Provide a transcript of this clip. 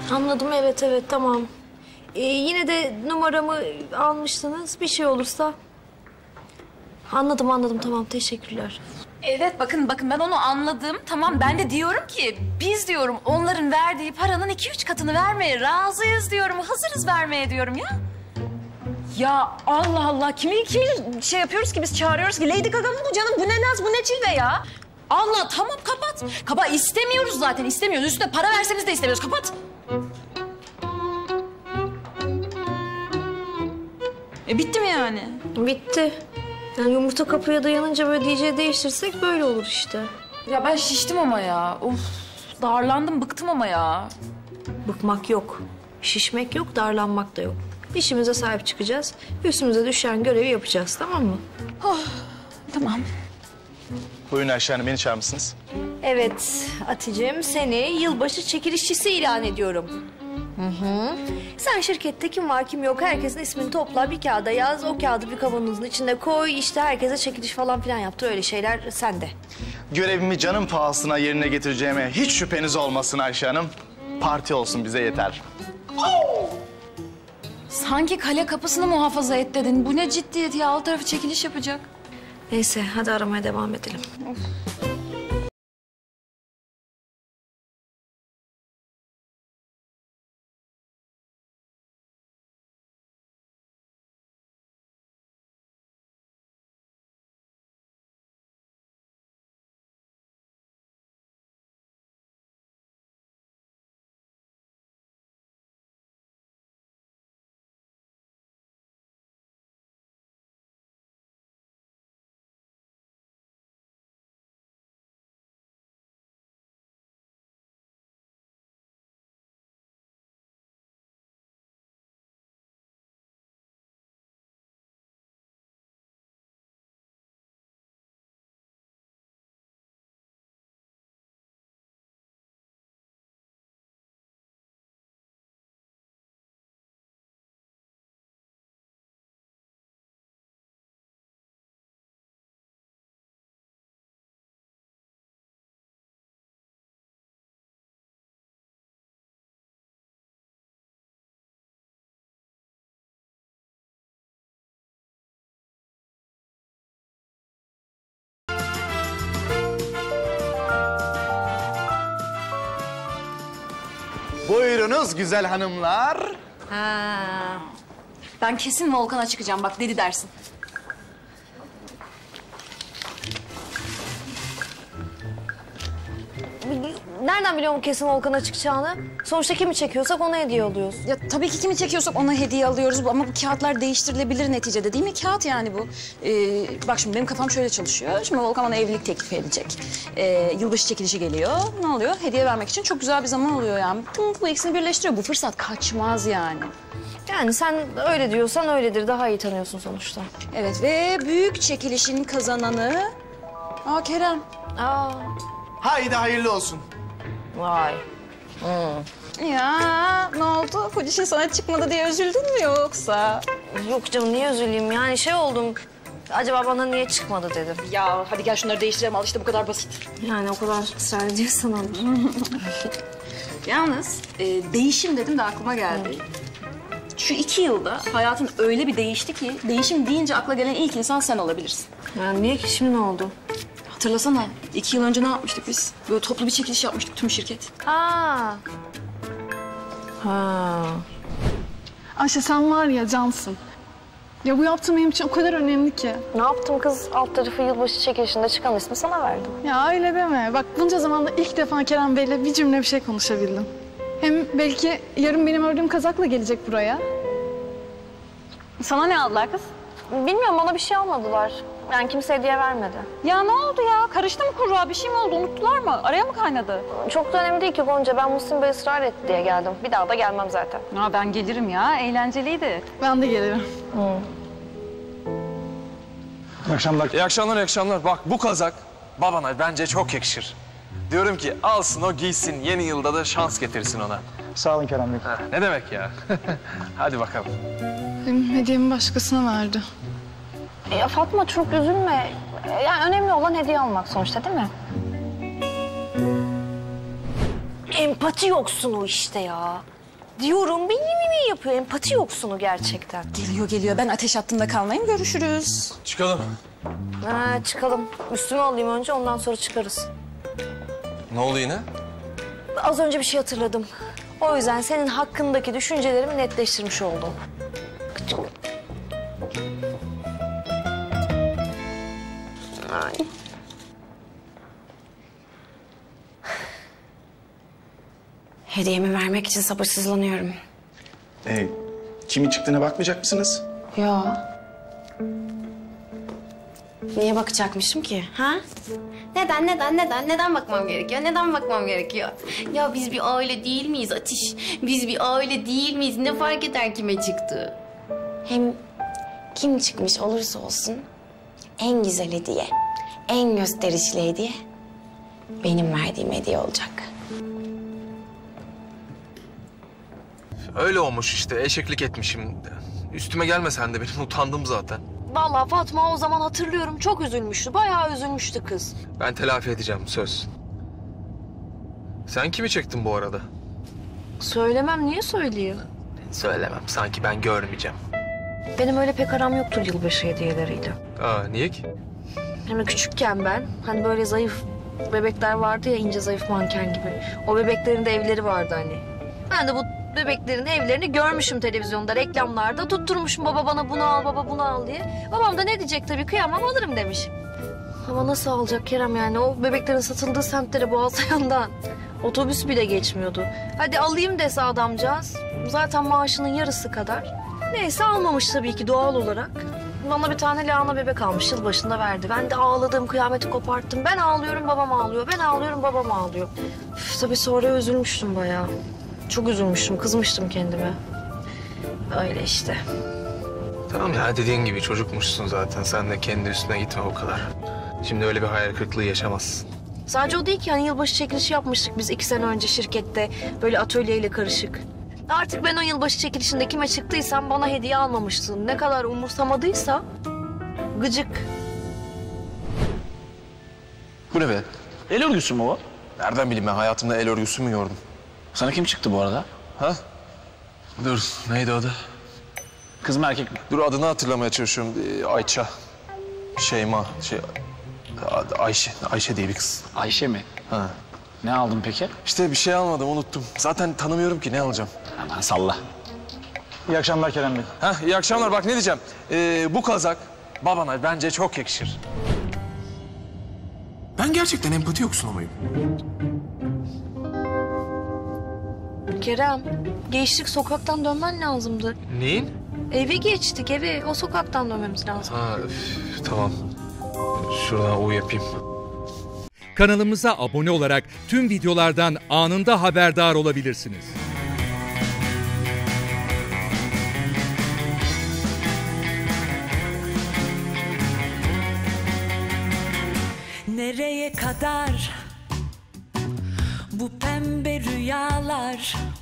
Anladım, evet tamam. Yine de numaramı almıştınız. Bir şey olursa... Anladım tamam, teşekkürler. Evet bakın ben onu anladım. Tamam ben de diyorum ki biz diyorum onların verdiği paranın 2-3 katını vermeye razıyız diyorum. Hazırız vermeye diyorum ya. Ya Allah Allah kimi şey yapıyoruz ki biz çağırıyoruz ki Lady Gaga mı bu canım? Bu ne naz bu ne cilve ya? Allah tamam kapat. Kaba istemiyoruz zaten istemiyoruz. Üstüne para verseniz de istemiyoruz kapat. Bitti mi yani? Bitti. Yani yumurta kapıya dayanınca böyle DJ değiştirsek böyle olur işte. Ya ben şiştim ama ya. Of darlandım bıktım ama ya. Bıkmak yok. Şişmek yok, darlanmak da yok. İşimize sahip çıkacağız. Üstümüze düşen görevi yapacağız, tamam mı? Oh, tamam. Buyurun Ayşe Hanım, beni çağırmışsınız. Evet Hatice'm, seni yılbaşı çekilişçisi ilan ediyorum. Sen şirkette kim var kim yok herkesin ismini topla, bir kağıda yaz. O kağıdı bir kavanozun içinde koy. İşte herkese çekiliş falan filan yaptır. Öyle şeyler sende. Görevimi canım pahasına yerine getireceğime hiç şüpheniz olmasın Ayşe Hanım. Parti olsun bize yeter. Sanki kale kapısını muhafaza et dedin. Bu ne ciddiyet ya? Alt tarafı çekiliş yapacak. Neyse hadi aramaya devam edelim. Of. Buyurunuz güzel hanımlar. Ha. Ben kesin Volkan'a çıkacağım bak dedi dersin. Nereden biliyorum kesin Volkan'a çıkacağını? Sonuçta kimi çekiyorsak ona hediye alıyoruz. Ya tabii ki kimi çekiyorsak ona hediye alıyoruz ama bu kağıtlar değiştirilebilir neticede değil mi? Kağıt yani bu. Bak şimdi benim kafam şöyle çalışıyor. Şimdi Volkan bana evlilik teklifi edecek. Yılbaşı çekilişi geliyor. Ne oluyor? Hediye vermek için çok güzel bir zaman oluyor yani. Bu ikisini birleştiriyor. Bu fırsat kaçmaz yani. Yani sen öyle diyorsan öyledir. Daha iyi tanıyorsun sonuçta. Evet ve büyük çekilişin kazananı... Kerem. Haydi hayırlı olsun. Vay. Ya ne oldu? Fujişin sana çıkmadı diye üzüldün mü yoksa? Yok canım niye üzüleyim? Yani şey oldum. Acaba bana niye çıkmadı dedim. Ya hadi gel şunları değiştirelim al işte bu kadar basit. Yani o kadar ısrar ediyorsan olur. Yalnız değişim dedim de aklıma geldi. Şu 2 yılda hayatın öyle bir değişti ki değişim deyince akla gelen ilk insan sen olabilirsin. Yani niye ki şimdi ne oldu? Hatırlasana 2 yıl önce ne yapmıştık biz? Böyle toplu bir çekiliş yapmıştık tüm şirket. Ha. Ayşe sen var ya cansın. Ya bu yaptığım benim için o kadar önemli ki. Ne yaptım kız? Alt tarafı yılbaşı çekilişinde çıkan ismi sana verdim. Ya öyle deme. Bak bunca zamanda ilk defa Kerem Bey'le bir cümle bir şey konuşabildim. Hem belki yarın benim ördüğüm kazakla gelecek buraya. Sana ne aldılar kız? Bilmiyorum bana bir şey almadılar. Yani kimse hediye vermedi. Ya ne oldu ya? Karıştı mı kurra? Bir şey mi oldu? Unuttular mı? Araya mı kaynadı? Çok da önemli değil ki Gonca. Ben Muhsin Bey ısrar etti diye geldim. Bir daha da gelmem zaten. Ya ben gelirim ya. Eğlenceliydi. Ben de gelirim. İyi akşamlar. İyi akşamlar, iyi akşamlar. Bak bu kazak babana bence çok yakışır. Diyorum ki alsın o giysin, yeni yılda da şans getirsin ona. Sağ olun Kerem Bey. Ne demek ya? Hadi bakalım. Benim hediyemi başkasına verdi. Ya Fatma çok üzülme. Yani önemli olan hediye almak sonuçta değil mi? En Empati yoksunu işte ya. Diyorum benim yapıyor. Empati yoksunu gerçekten. Geliyor. Ben ateş hattında kalmayayım. Görüşürüz. Çıkalım. Ha, çıkalım. Üstümü alayım önce, ondan sonra çıkarız. Ne oldu yine? Az önce bir şey hatırladım. O yüzden senin hakkındaki düşüncelerimi netleştirmiş oldum. Ay. Hediyemi vermek için sabırsızlanıyorum. Kimin çıktığına bakmayacak mısınız? Ya. Niye bakacakmışım ki? Ha? Neden bakmam gerekiyor? Neden bakmam gerekiyor? Ya biz bir aile değil miyiz Ateş? Biz bir aile değil miyiz? Ne fark eder kime çıktı? Hem kim çıkmış olursa olsun en güzel hediye, en gösterişli hediye benim verdiğim hediye olacak. Öyle olmuş işte. Eşeklik etmişim. Üstüme gelme sen de. Benim utandım zaten. Vallahi Fatma o zaman hatırlıyorum. Çok üzülmüştü. Bayağı üzülmüştü kız. Ben telafi edeceğim söz. Sen kimi çektin bu arada? Söylemem, niye söyleyeyim? Söylemem. Sanki ben görmeyeceğim. Benim öyle pek aram yoktur yılbaşı hediyeleriyle. Niye ki? Hem de küçükken ben, hani böyle zayıf bebekler vardı ya, ince zayıf manken gibi. O bebeklerin de evleri vardı hani. Ben de bu bebeklerin evlerini görmüşüm televizyonda, reklamlarda. Tutturmuşum baba bana bunu al, baba bunu al diye. Babam da ne diyecek tabii, kıyamam alırım demiş. Ama nasıl alacak Kerem yani? O bebeklerin satıldığı semtlere Boğazlayan'dan otobüs bile geçmiyordu. Hadi alayım dese adamcağız. Zaten maaşının yarısı kadar. Neyse almamış tabii ki doğal olarak. Bana bir tane lahana bebek almış, yılbaşında verdi. Ben de ağladım, kıyameti koparttım. Ben ağlıyorum, babam ağlıyor. Ben ağlıyorum, babam ağlıyor. Üf, tabii sonra üzülmüştüm bayağı. Çok üzülmüştüm, kızmıştım kendime. Öyle işte. Tamam ya, dediğin gibi çocukmuşsun zaten. Sen de kendi üstüne gitme o kadar. Şimdi öyle bir hayal kırıklığı yaşamazsın. Sadece o değil ki, hani yılbaşı çekilişi yapmıştık biz 2 sene önce şirkette. Böyle atölyeyle karışık. Artık ben o yılbaşı çekilişinde kime çıktıysam bana hediye almamıştın. Ne kadar umursamadıysa gıcık. Bu ne be? El örgüsü mü o? Nereden bileyim, ben hayatımda el örgüsü mü gördüm? Sana kim çıktı bu arada? Ha? Dur, neydi adı? Kız mı erkek mi? Dur, adını hatırlamaya çalışıyorum. Ayça. Ayşe diye bir kız. Ayşe mi? Ha. Ne aldın peki? İşte bir şey almadım, unuttum. Zaten tanımıyorum ki, ne alacağım? Aman salla. İyi akşamlar Kerem Bey. İyi akşamlar. Bak ne diyeceğim. Bu kazak babana bence çok yakışır. Ben gerçekten empati yoksunu muyum? Kerem, geçtik, sokaktan dönmen lazımdı. Neyin? Eve geçtik, eve. O sokaktan dönmemiz lazım. Tamam. Şuradan U yapayım. Kanalımıza abone olarak tüm videolardan anında haberdar olabilirsiniz. Nereye kadar bu pembe rüyalar?